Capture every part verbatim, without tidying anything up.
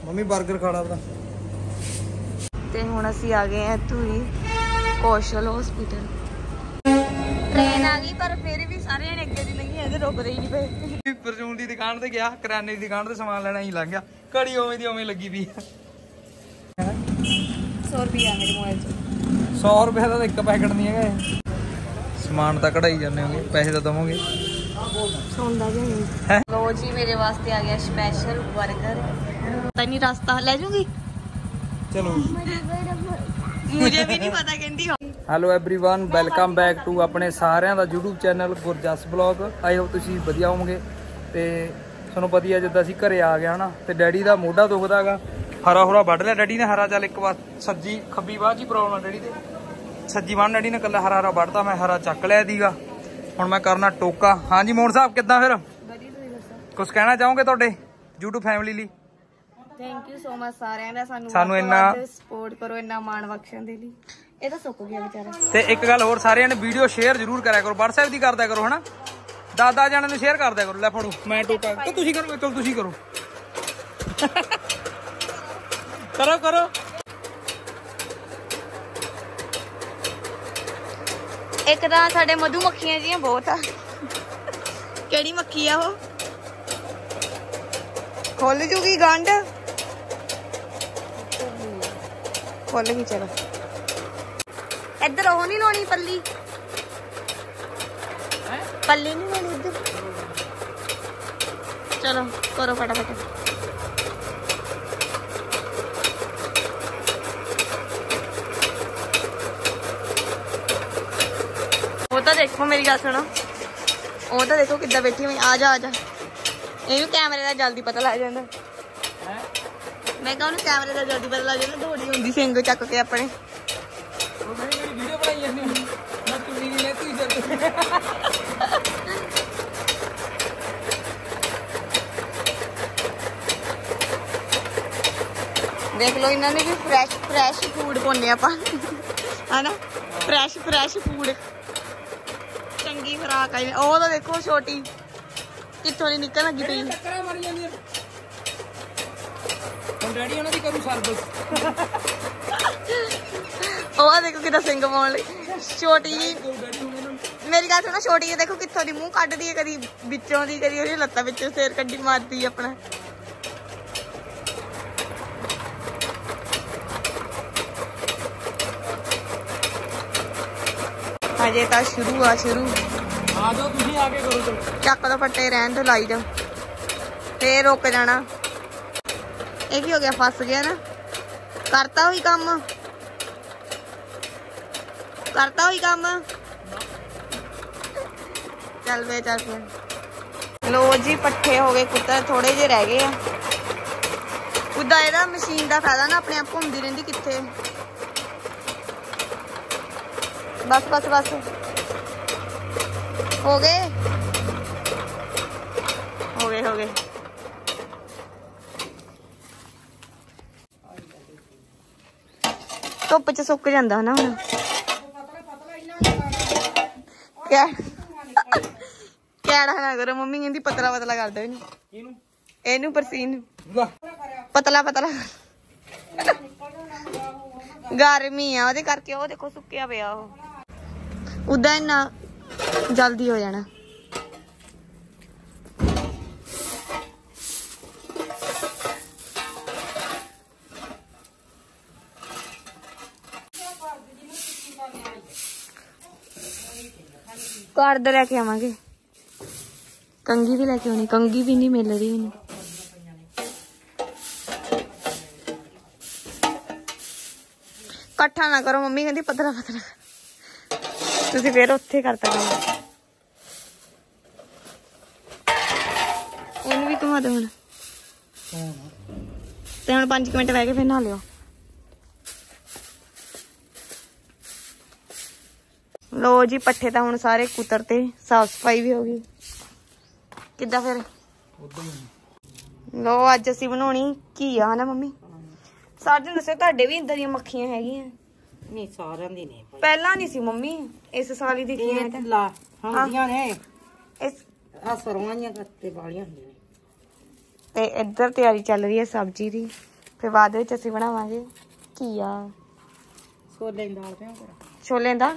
Mummy 버ਗਰ ਖਾਣਾ ਆਪਣਾ। ਤੇ ਹੁਣ ਅਸੀਂ ਆ ਗਏ ਆ ਧੂਰੀ ਕੌਸ਼ਲ ਹਸਪੀਟਲ। ਟ੍ਰੇਨ ਆ ਗਈ ਪਰ ਫਿਰ ਵੀ ਸਾਰੇ ਨੇ ਅੱਗੇ ਦੀ ਲੰਘੀ ਇਹਦੇ ਰੁਕਦੇ ਹੀ ਨਹੀਂ ਪਏ। ਪਰਚੂਨ ਦੀ ਦੁਕਾਨ ਤੇ ਗਿਆ, ਕਰਿਆਨੇ ਦੀ ਦੁਕਾਨ ਤੇ ਸਮਾਨ ਲੈਣਾ ਹੀ ਲੰਘ ਗਿਆ। ਘੜੀ ਉਵੇਂ ਦੀ ਉਵੇਂ ਲੱਗੀ ਪਈ ਆ। ਸੌ ਰੁਪਇਆ ਮੇਰੇ ਮੋਬਾਈਲ 'ਚ। ਸੌ ਰੁਪਏ ਦਾ ਤਾਂ ਇੱਕ ਪੈਕਟ ਨਹੀਂ ਹੈਗਾ ਇਹ। ਸਮਾਨ ਤਾਂ ਕਢਾਈ ਜਾਂਦੇ ਹੋਗੇ, ਪੈਸੇ ਤਾਂ ਦਵੋਗੇ। ਸੌਂਦਾ ਵੀ ਨਹੀਂ। ਲੋ ਜੀ ਮੇਰੇ ਵਾਸਤੇ ਆ ਗਿਆ ਸਪੈਸ਼ਲ 버ਗਰ। ਪਤਾ ਨਹੀਂ ਰਸਤਾ ਲੈ ਜੂਗੀ। ਚਲੋ ਮੁਝੇ ਵੀ ਨਹੀਂ ਪਤਾ ਕਹਿੰਦੀ। Hello everyone, welcome back to ਆਪਣੇ ਸਾਰਿਆਂ ਦਾ YouTube channel Gurjas blog. I hope ਤੁਸੀਂ ਵਧੀਆ ਹੋਵੋਗੇ। ਤੇ ਤੁਹਾਨੂੰ ਵਧੀਆ ਜਿੱਦਾਂ ਅਸੀਂ ਘਰੇ ਆ ਗਿਆ ਹਨਾ, ਤੇ ਡੈਡੀ ਦਾ ਮੋਢਾ ਦੁਖਦਾ ਹੈਗਾ। ਹਰਾ ਹੁਰਾ ਵੱਢ ਲਿਆ ਡੈਡੀ ਨੇ। ਹਰਾ ਚੱਲ ਇੱਕ ਵਾਰ ਸੱਜੀ ਖੱਬੀ ਬਾਹ ਜੀ ਪ੍ਰੋਬਲਮ ਆ ਡੈਡੀ ਦੇ। ਸੱਜੀ ਬਾਹ ਡੈਡੀ ਨੇ ਕੱਲਾ ਹਰਾ ਹਰਾ ਵੱਢਤਾ। ਮੈਂ ਹਰਾ ਚੱਕ ਲਿਆ ਦੀਗਾ। ਹੁਣ ਮੈਂ ਕਰਨਾ ਟੋਕਾ। ਹਾਂਜੀ ਮੋਹਨ ਸਾਹਿਬ ਕਿੱਦਾਂ ਫਿਰ? ਕੁਛ ਕਹਿਣਾ ਚਾਹੋਗੇ ਤੁਹਾਡੇ YouTube ਫੈਮਿਲੀ ਲਈ? ਥੈਂਕ ਯੂ ਸੋ ਮਚ ਸਾਰਿਆਂ ਦਾ ਸਾਨੂੰ ਸਾਨੂੰ ਇੰਨਾ ਸਪੋਰਟ ਕਰੋ, ਇੰਨਾ ਮਾਣ ਬਖਸ਼ਣ ਦੇ ਲਈ। ਇਹ ਤਾਂ ਸੁੱਕ ਗਿਆ ਵਿਚਾਰਾ। ਤੇ ਇੱਕ ਗੱਲ ਹੋਰ, ਸਾਰਿਆਂ ਨੇ ਵੀਡੀਓ ਸ਼ੇਅਰ ਜ਼ਰੂਰ ਕਰਿਆ ਕਰੋ, WhatsApp ਦੀ ਕਰਦਿਆ ਕਰੋ ਹਨਾ। ਦਾਦਾ ਜਾਣਾਂ ਨੂੰ ਸ਼ੇਅਰ ਕਰਦਿਆ ਕਰੋ। ਲੈ ਫੜੋ ਮੈਂ ਟੋਕਾ ਤੇ ਤੁਸੀਂ ਕਰੋ। ਚਲੋ ਤੁਸੀਂ ਕਰੋ ਕਰੋ ਕਰੋ। ਇੱਕ ਤਾਂ ਸਾਡੇ ਮਧੂ ਮੱਖੀਆਂ ਜੀਆਂ ਬਹੁਤ ਆ। ਕਿਹੜੀ ਮੱਖੀ ਆ ਉਹ? ਖੁੱਲ ਜੂਗੀ ਗੰਢ। ਖੁੱਲ ਗਈ। ਚਲੋ ਇੱਧਰ ਉਹ ਨਹੀਂ ਲਾਉਣੀ ਪੱਲੀ। ਪੱਲੀ ਨਹੀਂ ਲਾਉਣੀ ਇੱਧਰ। ਚਲੋ ਕਰੋ ਫਟਾਫਟ। ਉਹ ਤਾਂ ਦੇਖੋ, ਮੇਰੀ ਗੱਲ ਸੁਣੋ। ਉਹ ਤਾਂ ਦੇਖੋ ਕਿੱਦਾਂ ਬੈਠੀ ਹੋਈ। ਆ ਜਾ ਆ ਜਾ। ਇਹਨੂੰ ਕੈਮਰੇ ਦਾ ਜਲਦੀ ਪਤਾ ਲੱਗ ਜਾਂਦਾ। ਮੈਂ ਕਿਹਾ ਉਹਨੂੰ ਕੈਮਰੇ ਦਾ ਜਲਦੀ ਪਤਾ ਲੱਗ ਜਾਂਦਾ। ਦੌੜੀ ਹੁੰਦੀ ਸਿੰਘ ਚੱਕ ਕੇ ਆਪਣੇ। ਵੀਡੀਓ ਬਣਾਈ ਜਾਂਦੀ ਮੈਂ ਤੁਮੀ ਨਹੀਂ ਲੈਤੀ ਜਦ। ਦੇਖ ਲਓ ਇਹਨਾਂ ਨੇ ਵੀ ਫਰੈਸ਼ ਫਰੈਸ਼ ਫੂਡ ਪਾਉਂਦੇ ਆਪਾਂ ਹਨਾ। ਫਰੈਸ਼ ਫਰੈਸ਼ ਫੂਡ ਚੰਗੀ ਖੁਰਾਕ ਆ। ਉਹ ਤਾਂ ਦੇਖੋ ਛੋਟੀ ਕਿੱਥੋਂ ਦੀ ਨਿਕਲ ਲੱਗੀ ਪਈ। ਟੱਕਰਾਂ ਮਾਰੀ ਜਾਂਦੀਆਂ। ਹੁਣ ਡੈਡੀ ਉਹਨਾਂ ਦੀ ਕਰੂ ਸਰਵਿਸ। ਉਹ ਦੇਖੋ ਕਿੱਦਾਂ ਸਿੰਘ ਪਾਉਣ ਲਈ। ਛੋਟੀ ਜੀ ਮੇਰੀ ਗੱਲ ਸੁਣੋ। ਛੋਟੀ ਜੀ ਦੇਖੋ ਕਿੱਥੋਂ ਦੀ ਮੂੰਹ ਕੱਢਦੀ ਹੈ, ਕਦੀ ਵਿੱਚੋਂ ਦੀ, ਕਦੀ ਉਹਦੀ ਲੱਤਾਂ ਵਿੱਚੋਂ ਸਿਰ ਕੱਢੀ ਮਾਰਦੀ ਆਪਣਾ। ਹਜੇ ਤਾਂ ਸ਼ੁਰੂ ਆ ਸ਼ੁਰੂ। ਆ ਜਾਓ ਤੁਸੀਂ ਆ ਕੇ ਕਰੋ। ਚਲੋ ਚੱਕ ਦੋ ਫੱਟੇ, ਰਹਿਣ ਦੋ, ਲਾਈ ਜਾਓ। ਫੇਰ ਰੁਕ ਜਾਣਾ। ਇਹ ਕੀ ਹੋ ਗਿਆ? ਫਸ ਗਿਆ ਨਾ। ਕਰਤਾ ਹੋਈ ਕੰਮ। ਕਰਤਾ ਹੋਈ ਕੰਮ। ਚੱਲ ਵੇ ਚੱਲ ਫਿਰ। ਲੋ ਜੀ ਪੱਠੇ ਹੋ ਗਏ ਕੁੱਤਰ, ਥੋੜੇ ਜਿਹੇ ਰਹਿ ਗਏ ਆ। ਉਦਾਂ ਇਹਦਾ ਮਸ਼ੀਨ ਦਾ ਫਾਇਦਾ ਨਾ, ਆਪਣੇ ਆਪ ਘੁੰਮਦੀ ਰਹਿੰਦੀ ਕਿੱਥੇ। ਬਸ ਬਸ ਬਸ ਹੋ ਗਏ ਹੋ ਗਏ ਹੋ ਗਏ। ਧੁੱਪ ਚ ਸੁੱਕ ਜਾਂਦਾ ਨਾ ਹੁਣ। ਕਿਹੜਾ ਨਾ ਕਰੋ। ਮੰਮੀ ਕਹਿੰਦੀ ਪਤਲਾ ਪਤਲਾ ਕਰ ਦੋ ਇਹਨੂੰ। ਇਹਨੂੰ ਪਰਸੀਨ ਪਤਲਾ ਪਤਲਾ। ਗਰਮੀ ਆ ਉਹਦੇ ਕਰਕੇ। ਉਹ ਦੇਖੋ ਸੁੱਕਿਆ ਪਿਆ। ਉਹ ਉਦਾਂ ਇੰਨਾ ਜਲਦੀ ਹੋ ਜਾਣਾ। ਘਰ ਦੇ ਲੈ ਕੇ ਆਵਾਂਗੇ। ਕੰਗੀ ਵੀ ਲੈ ਕੇ ਆਉਣੀ। ਕੰਗੀ ਵੀ ਨਹੀਂ ਮਿਲ ਰਹੀ ਮੈਨੂੰ। ਇਕੱਠਾ ਨਾ ਕਰੋ। ਮੰਮੀ ਕਹਿੰਦੀ ਪਤਲਾ ਪਤਲਾ। ਤੁਸੀਂ ਫੇਰ ਉੱਥੇ ਕਰਤਾ ਕੰਮ। ਉਹਨੂੰ ਵੀ ਘੁਮਾ ਦੋ ਹੁਣ। ਤੇ ਹੁਣ ਪੰਜ ਮਿੰਟ ਬਹਿ ਕੇ ਫਿਰ ਨਹਾ ਲਿਓ। ਲੋ ਜੀ ਪੱਠੇ ਤਾਂ ਹੁਣ ਸਾਰੇ ਕੁਤਰਤੇ, ਸਾਫ ਸਫਾਈ ਵੀ ਹੋ ਗਈ। ਕਿੱਦਾਂ ਫਿਰ? ਲੋ ਅੱਜ ਅਸੀਂ ਬਣਾਉਣੀ ਘੀਆ ਨਾ ਮੰਮੀ। ਸਾਡੇ ਦੱਸਿਓ ਤੁਹਾਡੇ ਵੀ ਇਦਾਂ ਦੀਆਂ ਮੱਖੀਆਂ ਹੈਗੀਆਂ? ਨਹੀਂ ਸਾਰਿਆਂ ਦੀ ਨੇ। ਪਹਿਲਾਂ ਨਹੀਂ ਸੀ ਮੰਮੀ, ਇਸ ਸਾਲ ਹੀ ਦੇਖੀਆਂ ਤਾਂ ਲਾ ਹੁੰਦੀਆਂ ਨੇ। ਇਸ ਆ ਸਰਵਾਈਆਂ ਕੱਤੇ ਵਾਲੀਆਂ ਹੁੰਦੀਆਂ ਨੇ। ਤੇ ਇੱਧਰ ਤਿਆਰੀ ਚੱਲ ਰਹੀ ਹੈ ਸਬਜ਼ੀ ਦੀ। ਫਿਰ ਬਾਅਦ ਵਿੱਚ ਅਸੀਂ ਬਣਾਵਾਂਗੇ ਘੀਆ ਛੋਲੇ ਦੀ ਦਾਲ ਪਿਆ ਕਰ ਛੋਲੇ ਦੀ ਦਾਲ।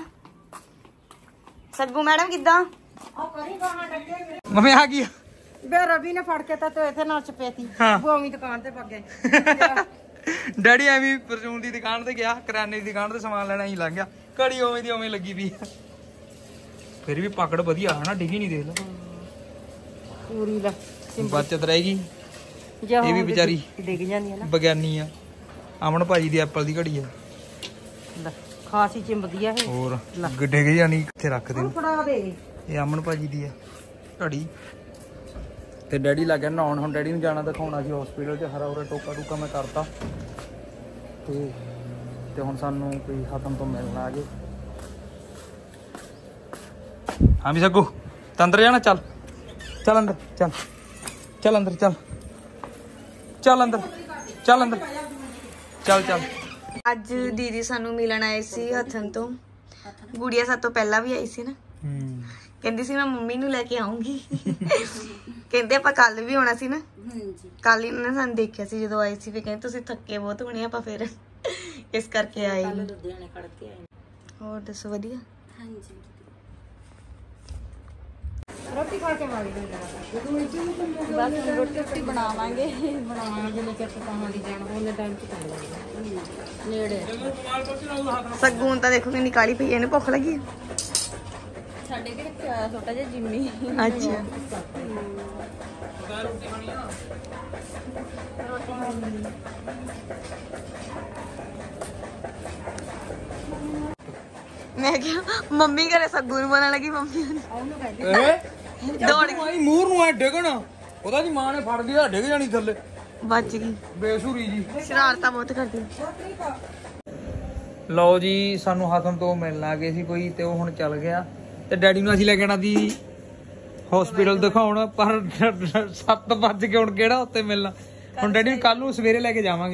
ਸੱਗੂ ਮੈਡਮ ਕਿੱਦਾਂ? ਆ ਕਰੀ ਗਾਹਾਂ ਡੱਕੇ ਮੰਮੀ ਆ ਗਈ ਬੇ ਰਵੀ ਨੇ ਫੜ ਕੇ ਤਾਂ ਤੇ ਇੱਥੇ ਨਾਲ ਚਪੇਤੀ ਹਾਂ। ਭੂਮੀ ਦੁਕਾਨ ਤੇ ਪੱਗੇ ਡੈਡੀ ਐਵੇਂ ਪਰਚੂਨ ਦੀ ਦੁਕਾਨ ਤੇ ਗਿਆ, ਕਰਿਆਨੇ ਦੀ ਦੁਕਾਨ ਤੇ ਸਮਾਨ ਲੈਣਾ ਹੀ ਲੰਘ ਗਿਆ। ਘੜੀ ਉਵੇਂ ਦੀ ਉਵੇਂ ਲੱਗੀ ਵੀ ਫਿਰ ਵੀ ਪਕੜ ਵਧੀਆ ਹੈ ਨਾ, ਡਿੱਗੀ ਨਹੀਂ ਦੇਖ ਲਓ ਪੂਰੀ ਲਾ ਬਚਤ ਰਹੇਗੀ। ਜੇ ਇਹ ਵੀ ਵਿਚਾਰੀ ਡਿੱਗ ਜਾਂਦੀ ਹੈ ਨਾ ਵਿਗਿਆਨੀ ਆ। ਅਮਨ ਭਾਜੀ ਦੀ ਐਪਲ ਦੀ ਘੜੀ ਆ, ਲੈ ਖਾਸੀ ਚਿੰਬਦੀ ਆ ਇਹ ਹੋਰ ਡਿੱਗ ਜਾਣੀ ਕਿੱਥੇ ਰੱਖ ਦੇ। ਫੜਾ ਦੇ ਇਹ ਅਮਨ ਭਾਜੀ ਦੀ ਆ ਘੜੀ। ਤੇ ਡੈਡੀ ਲੱਗ ਗਿਆ ਨਹਾਉਣ। ਹੁਣ ਡੈਡੀ ਨੂੰ ਜਾਣਾ ਦਿਖਾਉਣਾ ਸੀ ਹਸਪੀਟਲ 'ਚ। ਹਰਾ ਉਰਾ ਟੋਕਾ ਟੂਕਾ ਮੈਂ ਕਰਤਾ ਤੇ ਤੇ ਹੁਣ ਸਾਨੂੰ ਕੋਈ ਖਤਮ ਤੋਂ ਮਿਲਣ ਆ ਗਏ। ਹਾਂ ਵੀ ਸੱਗੂ ਤਾਂ ਅੰਦਰ ਜਾਣਾ। ਚੱਲ ਚੱਲ ਅੰਦਰ ਚੱਲ ਚੱਲ ਅੰਦਰ ਚੱਲ ਚੱਲ ਅੰਦਰ ਚੱਲ ਅੰਦਰ ਚੱਲ ਚੱਲ। ਅੱਜ ਦੀਦੀ ਸਾਨੂੰ ਮਿਲਣ ਆਏ ਸੀ ਹੱਥਨ ਤੋਂ। ਗੁੜੀਆ ਸਾਡੇ ਤੋਂ ਪਹਿਲਾਂ ਵੀ ਆਈ ਸੀ ਨਾ। ਹੂੰ ਕਹਿੰਦੀ ਸੀ ਮੈਂ ਮੰਮੀ ਨੂੰ ਲੈ ਕੇ ਆਉਂਗੀ। ਕਹਿੰਦੇ ਆਪਾਂ ਕੱਲ ਵੀ ਆਉਣਾ ਸੀ ਨਾ। ਕੱਲ ਹੀ ਉਹਨਾਂ ਨੇ ਸਾਨੂੰ ਦੇਖਿਆ ਸੀ ਜਦੋਂ ਆਏ ਸੀ। ਫਿਰ ਕਹਿੰਦੇ ਤੁਸੀਂ ਥੱਕੇ ਬਹੁਤ ਹੋਣੇ ਆਪਾਂ ਫਿਰ ਇਸ ਕਰਕੇ ਆਏ ਨੀ। ਲੁਧਿਆਣੇ ਖੜ ਕੇ ਆਏ। ਹੋਰ ਦੱਸੋ ਵਧੀਆ? ਹਾਂਜੀ ਰੋਟੀ ਖਾ ਕੇ ਮਾਰੀ ਦੇ ਬਸ ਰੋਟੀ ਰੋਟੀ ਬਣਾਵਾਂਗੇ ਬਣਾਵਾਂਗੇ ਜਿੰਨੇ ਚਿਰ ਪਕਾਵਾਂ ਦੀ ਜਾਣ ਉਹਨੇ ਟਾਈਮ ਚ ਕਰ ਲਾਂਗੇ ਨੇੜੇ। ਸੱਗੂ ਤਾਂ ਦੇਖੋ ਕਿੰਨੀ ਕਾਲੀ ਪਈ, ਇਹਨੂੰ ਭੁੱਖ ਲੱਗੀ ਹੈ। ਸਾਡੇ ਕਿਹੜੇ ਪਿਆ ਛੋਟਾ ਜਿਹਾ ਜਿੰਮੀ। ਅੱਛਾ ਮੈਂ ਕਿਹਾ ਮੰਮੀ ਘਰੇ ਸੱਗੂ ਨੂੰ ਬਣਨ ਲੱਗੀ। ਮੰਮੀ ਦੌੜ ਗਈ ਮੂੰਹ ਨੂੰ ਐ ਡਿੱਗਣ। ਉਹਦਾ ਦੀ ਮਾਂ ਨੇ ਫੜ ਲਿਆ, ਡਿੱਗ ਜਾਣੀ ਥੱਲੇ। ਬਚ ਗਈ। ਬੇਸੁਰੀ ਜੀ ਸ਼ਰਾਰਤਾਂ ਬਹੁਤ ਕਰਦੀ। ਲਓ ਜੀ ਸਾਨੂੰ ਹਤਮ ਤੋਂ ਮਿਲਣ ਆ ਗਏ ਸੀ ਕੋਈ ਤੇ ਉਹ ਹੁਣ ਚੱਲ ਗਿਆ। ਤੇ ਡੈਡੀ ਨੂੰ ਅਸੀਂ ਲੈ ਕੇ ਆਣਾ ਦੀ ਹਸਪੀਟਲ ਦਿਖਾਉਣ, ਪਰ ਸੱਤ ਵੱਜ ਕੇ ਹੁਣ ਕਿਹੜਾ ਉੱਤੇ ਮਿਲਣਾ। ਹੁਣ ਡੈਡੀ ਨੂੰ ਕੱਲ ਨੂੰ ਸਵੇਰੇ ਲੈ ਕੇ ਜਾਵਾਂਗੇ।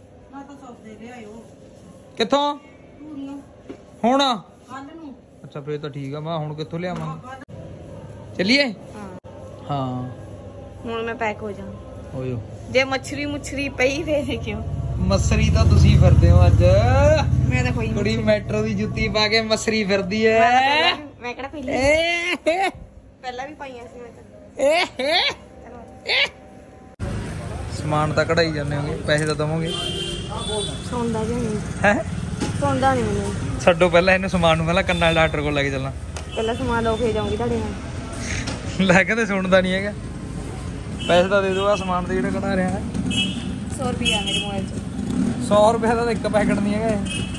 ਕਿੱਥੋਂ ਹੁਣ? ਅੱਛਾ ਫੇਰ ਤਾਂ ਠੀਕ ਆ। ਮੈਂ ਹੁਣ ਕਿੱਥੋਂ ਲਿਆਵਾਂਗੇ? ਚੱਲੀਏ? ਹਾਂ ਹੁਣ ਮੈਂ ਪੈਕ ਹੋ ਜਾ। ਹੋਇਓ ਜੇ ਮੱਛਰੀ ਮੁੱਛਰੀ ਪਈ ਫੇਰ ਕਿਉਂ? ਮਸਰੀ ਤਾਂ ਤੁਸੀਂ ਫਿਰਦੇ ਹੋ ਅੱਜ। ਮੈਂ ਤਾਂ ਕੋਈ ਕੁੜੀ ਮੈਟਰੋ ਦੀ ਜੁੱਤੀ ਪਾ ਕੇ ਮਸਰੀ ਫਿਰਦੀ ਐ। ਮੈਂ ਕਿਹੜਾ ਪਹਿਲਾਂ ਪਹਿਲਾਂ ਵੀ ਪਾਈਆਂ ਸੀ ਮੈਂ ਤਾਂ। ਸਮਾਨ ਤਾਂ ਕਢਾਈ ਜਾਂਦੇ ਹੋਗੇ, ਪੈਸੇ ਤਾਂ ਦਵੋਗੇ। ਸੌਂਦਾ ਜੀ ਨਹੀਂ ਹੈ ਸੌਂਦਾ ਨਹੀਂ ਮੈਨੂੰ। ਛੱਡੋ ਪਹਿਲਾਂ ਇਹਨੂੰ ਸਮਾਨ ਨੂੰ, ਪਹਿਲਾਂ ਕੰਨਾਂ ਵਾਲੇ ਡਾਕਟਰ ਕੋਲ ਲੈ ਕੇ ਚੱਲਣਾ। ਪਹਿਲਾਂ ਸਮਾਨ ਲਓ ਫੇਰ ਜਾਊਂਗੀ ਤੁਹਾਡੇ ਨਾਲ। ਲੈ ਕੇ ਤੇ ਸੁਣਦਾ ਨਹੀਂ ਹੈਗਾ। ਪੈਸੇ ਤਾਂ ਦੇ ਦਿਓ ਆ ਸਮਾਨ ਦੇ ਜਿਹੜੇ ਕਢਾ ਰਿਹਾ ਹੈ। ਸੌ ਰੁਪਇਆ ਮੇਰੇ ਮੋਬਾਈਲ 'ਚ। ਸੌ ਰੁਪਏ ਦਾ ਤਾਂ ਇੱਕ ਪੈਕਟ ਨਹੀਂ ਹੈਗਾ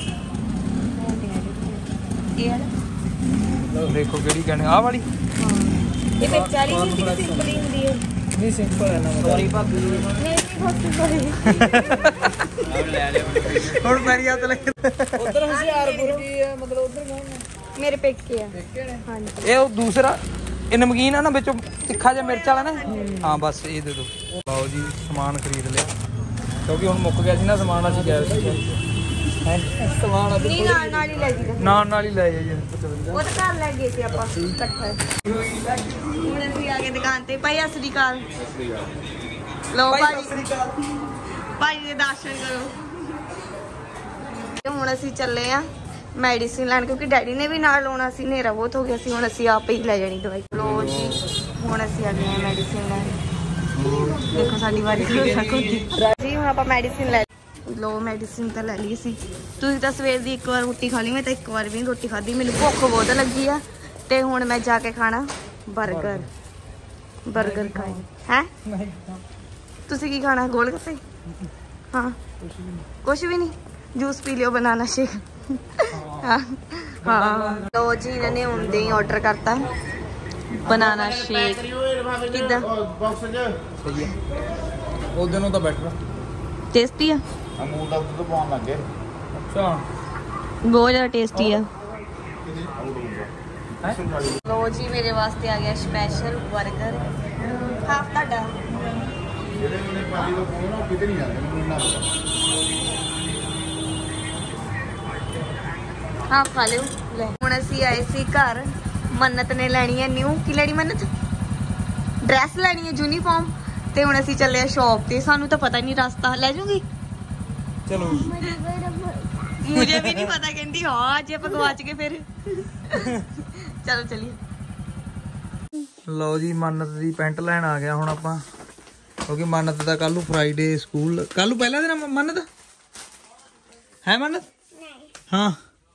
ਇਹ ਵਾਲਾ ਦੇਖੋ ਕਿਹੜੀ ਕਹਿਣੀ ਆਹ ਵਾਲੀ। ਇਹ ਫਿਰ ਚਾਲੀ ਸੀ ਕਿ ਸਿੰਪਲ ਹੀ ਹੁੰਦੀ ਹੈ? ਨਹੀਂ ਸਿੰਪਲ ਹੈ ਨਾ। ਸੌਰੀ ਭਾਬੀ ਨਹੀਂ ਬਹੁਤ ਸਿੰਪਲ ਹੈ। ਹੁਣ ਮੇਰੀ ਹੱਥ ਲੱਗ ਉਧਰ ਹੁਸ਼ਿਆਰਪੁਰ ਕੀ ਹੈ ਮਤਲਬ ਉਧਰ ਕੌਣ ਹੈ? ਮੇਰੇ ਪੇਕੇ ਆ। ਹਾਂਜੀ ਇਹ ਉਹ ਦੂਸਰਾ ਇਹ ਨਮਕੀਨ ਆ ਨਾ ਵਿੱਚੋਂ ਤਿੱਖਾ ਜਿਹਾ ਮਿਰਚ ਵਾਲਾ ਨਾ। ਹਾਂ ਬਸ ਇਹ ਦੇ ਦਿਓ। ਲਓ ਜੀ ਸਮਾਨ ਖਰੀਦ ਲਿਆ ਕਿਉਂਕਿ ਹੁਣ ਮੁੱਕ ਗਿਆ ਸੀ ਨਾ ਸਮਾਨ। ਅਸੀਂ ਗਏ ਸੀ ਸਮਾਨ ਨਹੀਂ ਨਾਲ ਨਾਲ ਹੀ ਲੈ ਜੀ। ਨਾਲ ਨਾਲ ਹੀ ਲੈ ਜਾਈਏ। ਉਹ ਤਾਂ ਘਰ ਲੈ ਗਏ ਸੀ ਆਪਾਂ ਇਕੱਠਾ। ਹੁਣ ਅਸੀਂ ਆ ਗਏ ਦੁਕਾਨ ਤੇ। ਭਾਈ ਸਤਿ ਸ੍ਰੀ ਅਕਾਲ। ਲਓ ਭਾਜੀ ਭਾਜੀ ਦੇ ਦਰਸ਼ਨ ਕਰੋ। ਤੇ ਹੁਣ ਅਸੀਂ ਚੱਲੇ ਆ ਮੈਡੀਸਿਨ ਲੈਣ ਕਿਉਂਕਿ ਡੈਡੀ ਨੇ ਵੀ ਨਾਲ ਲਾਉਣਾ ਸੀ। ਹਨੇਰਾ ਬਹੁਤ ਹੋ ਗਿਆ ਸੀ। ਹੁਣ ਅਸੀਂ ਆਪ ਹੀ ਲੈ ਜਾਣੀ ਦਵਾਈ। ਲੋ ਜੀ ਹੁਣ ਅਸੀਂ ਆ ਗਏ ਆ ਮੈਡੀਸਿਨ ਲੈਣ। ਦੇਖੋ ਸਾਡੀ ਵਾਰੀ ਜੀ ਹੁਣ ਆਪਾਂ ਮੈਡੀਸਿਨ ਲੈ ਲੋ। ਮੈਡੀਸਿਨ ਤਾਂ ਲੈ ਲਈ ਸੀ। ਤੁਸੀਂ ਤਾਂ ਸਵੇਰ ਦੀ ਇੱਕ ਵਾਰ ਰੋਟੀ ਖਾ ਲਈ, ਮੈਂ ਤਾਂ ਇੱਕ ਵਾਰ ਵੀ ਨਹੀਂ ਰੋਟੀ ਖਾਧੀ। ਮੈਨੂੰ ਭੁੱਖ ਬਹੁਤ ਲੱਗੀ ਆ ਤੇ ਹੁਣ ਮੈਂ ਜਾ ਕੇ ਖਾਣਾ 버ਗਰ। 버ਗਰ ਖਾਏ ਹੈ। ਤੁਸੀਂ ਕੀ ਖਾਣਾ? ਗੋਲ ਗੱਪੇ? ਹਾਂ ਕੁਛ ਵੀ ਨਹੀਂ। ਜੂਸ ਪੀ ਲਿਓ, ਬਨਾਨਾ ਸ਼ੇਕ। ਹਾਂ ਹਾਂ ਲੋ ਜੀ ਇਹਨਾਂ ਨੇ ਹੁੰਦੇ ਹੀ ਆਰਡਰ ਕਰਤਾ ਬਨਾਨਾ ਸ਼ੇਕ। ਕਿੱਦਾਂ ਸਹੀ ਹੈ ਉਹਦੇ ਨੂੰ ਤਾਂ ਬੈਟਰ ਟੇਸਟੀ ਆ? ਅਮੂਲ ਦਾ ਦੁੱਧ ਪਾਉਣ ਲੱਗੇ। ਅੱਛਾ ਬਹੁਤ ਜ਼ਿਆਦਾ ਟੇਸਟੀ ਆ। ਹੈ ਲੋ ਜੀ ਮੇਰੇ ਵਾਸਤੇ ਆ ਗਿਆ ਸਪੈਸ਼ਲ 버ਗਰ ਹਾਫ ਤੁਹਾਡਾ। ਜਿਹੜੇ ਉਹਨੇ ਪਾਣੀ ਤੋਂ ਪਾਉਣਾ ਕਿਤੇ ਨਹੀਂ ਜਾਂਦੇ ਮੈਨੂੰ ਇੰਨਾ ਹਾਂ ਖਾ ਲਿਓ। ਲੈ ਹੁਣ ਅਸੀਂ ਆਏ ਸੀ ਘਰ। ਮੰਨਤ ਨੇ ਲੈਣੀ ਹੈ ਨਿਊ। ਕੀ ਲੈਣੀ ਮੰਨਤ? ਡਰੈਸ ਲੈਣੀ ਹੈ ਯੂਨੀਫਾਰਮ। ਤੇ ਹੁਣ ਅਸੀਂ ਚੱਲੇ ਆ ਸ਼ੌਪ ਤੇ। ਸਾਨੂੰ ਤਾਂ ਪਤਾ ਹੀ ਨਹੀਂ ਰਸਤਾ। ਲੈ ਜੂਗੀ ਚਲੋ मुझे भी नहीं पता कहती हाँ जे आप गवाच के फिर चलो चलिए ਲਓ ਜੀ ਮੰਨਤ ਦੀ ਪੈਂਟ ਲੈਣ ਆ ਗਿਆ ਹੁਣ ਆਪਾਂ ਕਿਉਂਕਿ ਮੰਨਤ ਦਾ ਕੱਲ ਨੂੰ ਫਰਾਈਡੇ ਸਕੂਲ ਕੱਲ ਨੂੰ ਪਹਿਲਾ ਦਿਨ ਆ ਮੰਨਤ ਹੈ ਮੰਨਤ ਹਾਂ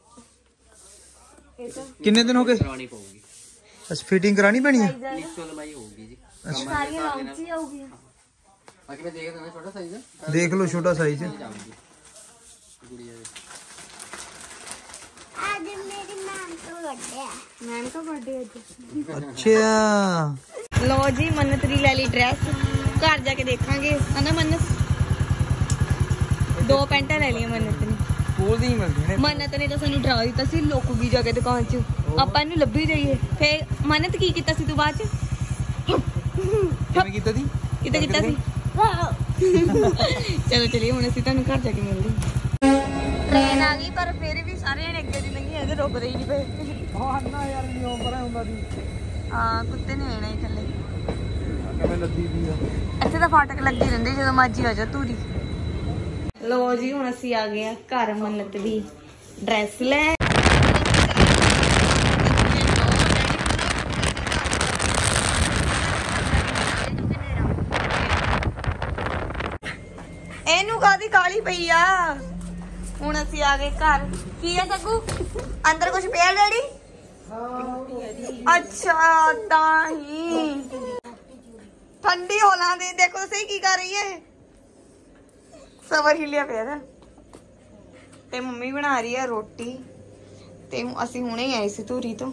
ਕਿੰਨੇ ਦਿਨ ਹੋ ਗਏ ਕਰਾਉਣੀ ਪਊਗੀ ਬਸ ਫਿਟਿੰਗ ਕਰਾਣੀ ਪੈਣੀ ਹੈ ਨਿਸ਼ਚਲ ਲੰਬਾਈ ਹੋਊਗੀ ਜੀ सारी राउंड ही होगी ਬਾਕੀ ਮੈਂ ਦੇਖ ਦਿੰਦਾ ਛੋਟਾ ਸਾਈਜ਼ ਦੇਖ ਲਓ ਛੋਟਾ ਸਾਈਜ਼ ਜਾਊਗੀ ਗੁੜੀਆ ਦੇ मैम का बर्थडे ਅੱਛਾ लो जी मन्नत दी ले ली ड्रेस घर जाके देखांगे है ना मन्नत दो पैंटा ले लिया मन्नत ने ਸਕੂਲ ਦੀ ਹੀ ਮਿਲਦੀ ਨੇ मन्नत ने तो सानू डरा दिता सी लुकगी जाके दुकान च ਆਪਾਂ ਇਹਨੂੰ ਲੱਭੀ ਜਾਈਏ ਫੇਰ ਮन्नत ਕੀ ਕੀਤਾ ਸੀ ਤੂੰ ਬਾਅਦ ਚ ਕਿਵੇਂ ਕੀਤਾ ਦੀ ਕਿਤੇ ਕੀਤਾ ਸੀ ਚਲੋ ਚਲੀਏ ਹੁਣ ਅਸੀਂ ਤੁਹਾਨੂੰ ਘਰ ਜਾ ਕੇ ਮਿਲਦੇ ਟ੍ਰੇਨ ਆ ਗਈ ਪਰ ਫਿਰ ਵੀ ਸਾਰੇ ਨੇ ਅੱਗੇ ਦੀ ਲੰਘੀ ਇਹਦੇ ਰੁਕ ਰਹੀ ਨਹੀਂ ਪਏ ਹਾਂ ਨਾ ਯਾਰ ਨਿਉ ਪਰਾਂ ਹੁੰਦਾ ਦੀ ਹਾਂ ਕੁੱਤੇ ਨੇ ਆਣਾ ਹੀ ਥੱਲੇ ਕਿਵੇਂ ਲੱਦੀ ਦੀ ਆ ਇੱਥੇ ਤਾਂ ਫਾਟਕ ਲੱਗੀ ਰਹਿੰਦੀ ਜਦੋਂ ਮਰਜੀ ਆ ਜਾ ਧੂਰੀ ਲੋ ਜੀ ਹੁਣ ਅਸੀਂ ਆ ਗਏ ਆ ਘਰ ਮੰਨਤ ਦੀ ਡਰੈਸ ਲੈ ਇਹਨੂੰ ਕਾਦੀ ਕਾਲੀ ਪਈ ਆ ਹੁਣ ਅਸੀਂ ਆ ਗਏ ਘਰ ਕੀ ਆ ਸੱਗੂ ਅੰਦਰ ਕੁਝ ਪਿਆ ਡੈਡੀ ਅੱਛਾ ਤਾਂ ਹੀ ਠੰਡੀ ਹੋਣਾ ਦੇ ਦੇਖੋ ਸਹੀ ਕੀ ਕਰ ਰਹੀ ਹੈ ਸਬਰ ਹੀ ਲਿਆ ਪਿਆ ਤੇ ਮੰਮੀ ਬਣਾ ਰਹੀ ਹੈ ਰੋਟੀ ਤੇ ਅਸੀਂ ਹੁਣੇ ਆਏ ਸੀ ਧੂਰੀ ਤੋਂ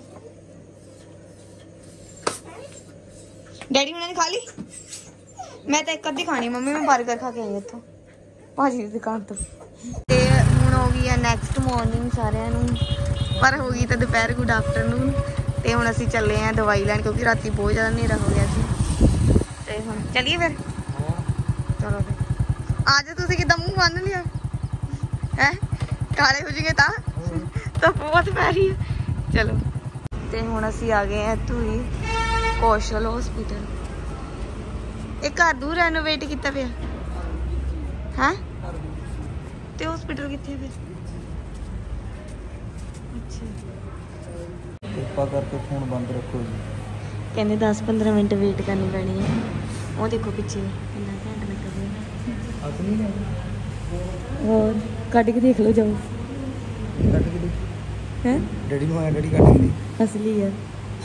ਡੈਡੀ ਹੁਣਾਂ ਨੇ ਖਾ ਲਈ ਮੈਂ ਤਾਂ ਇੱਕ ਅੱਧੀ ਖਾਣੀ ਮੰਮੀ ਮੈਂ 버ਗਰ ਖਾ ਕੇ ਆਈ ਇੱਥੋਂ ਭਾਜੀ ਦੀ ਦੁਕਾਨ ਤੋਂ ਤੇ ਹੁਣ ਹੋ ਗਈ ਹੈ ਨੈਕਸਟ ਮਾਰਨਿੰਗ ਸਾਰਿਆਂ ਨੂੰ ਪਰ ਹੋ ਗਈ ਤਾਂ ਦੁਪਹਿਰ ਗੁੱਡ ਆਫਟਰਨੂਨ ਤੇ ਹੁਣ ਅਸੀਂ ਚੱਲੇ ਆਂ ਦਵਾਈ ਲੈਣ ਕਿਉਂਕਿ ਰਾਤੀ ਬਹੁਤ ਜ਼ਿਆਦਾ ਹਨੇਰਾ ਹੋ ਗਿਆ ਸੀ ਤੇ ਹੁਣ ਚੱਲੀਏ ਫਿਰ ਚਲੋ ਫਿਰ ਅੱਜ ਤੁਸੀਂ ਕਿਦਾਂ ਮੂੰਹ ਬੰਨ ਲਿਆ ਹੈ ਕਾਲੇ ਹੋ ਜੀਗੇ ਤਾਂ ਤਾਂ ਬਹੁਤ ਪੈ ਰਹੀ ਹੈ ਚਲੋ ਤੇ ਹੁਣ ਅਸੀਂ ਆ ਗਏ ਆ ਧੂਰੀ ਕੌਸ਼ਲ ਹਸਪੀਟਲ ਇਹ ਘਰ ਦੂਰ ਰੈਨੋਵੇਟ ਕੀਤਾ ਪਿਆ ਹੈ ਤੇ ਹਸਪੀਟਲ ਕਿੱਥੇ ਫਿਰ ਅੱਛਾ ਕਿਰਪਾ ਕਰਕੇ ਫੋਨ ਬੰਦ ਰੱਖੋ ਜੀ ਕਹਿੰਦੇ ਦਸ ਪੰਦਰਾਂ ਮਿੰਟ ਵੇਟ ਕਰਨੀ ਪੈਣੀ ਹੈ ਉਹ ਦੇਖੋ ਪਿੱਛੇ ਕਿੰਨਾ ਘੰਟਾ ਲੱਗਾ ਹੋਇਆ ਅਸਲੀ ਨੇ ਹੋਰ ਕੱਢ ਕੇ ਦੇਖ ਲਓ ਜਾਓ ਕੱਟ ਕੇ ਹੈ ਡੈਡੀ ਨੂੰ ਆਇਆ ਡੈਡੀ ਕੱਟ ਕੇ ਦੇ ਅਸਲੀ ਹੈ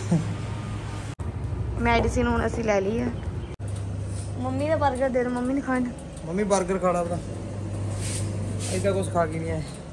ਮੈਡੀਸਿਨ ਹੁਣ ਅਸੀਂ ਲੈ ਲਈ ਆ ਮੰਮੀ ਦਾ 버ਗਰ ਦੇ ਦੋ ਮੰਮੀ ਨੇ ਖਾਣਾ ਮੰਮੀ 버ਗਰ ਖਾ ਲਾ ਉਹਦਾ ਐਸਾ ਕੁਝ ਖਾ ਕੇ ਨਹੀਂ ਆਏ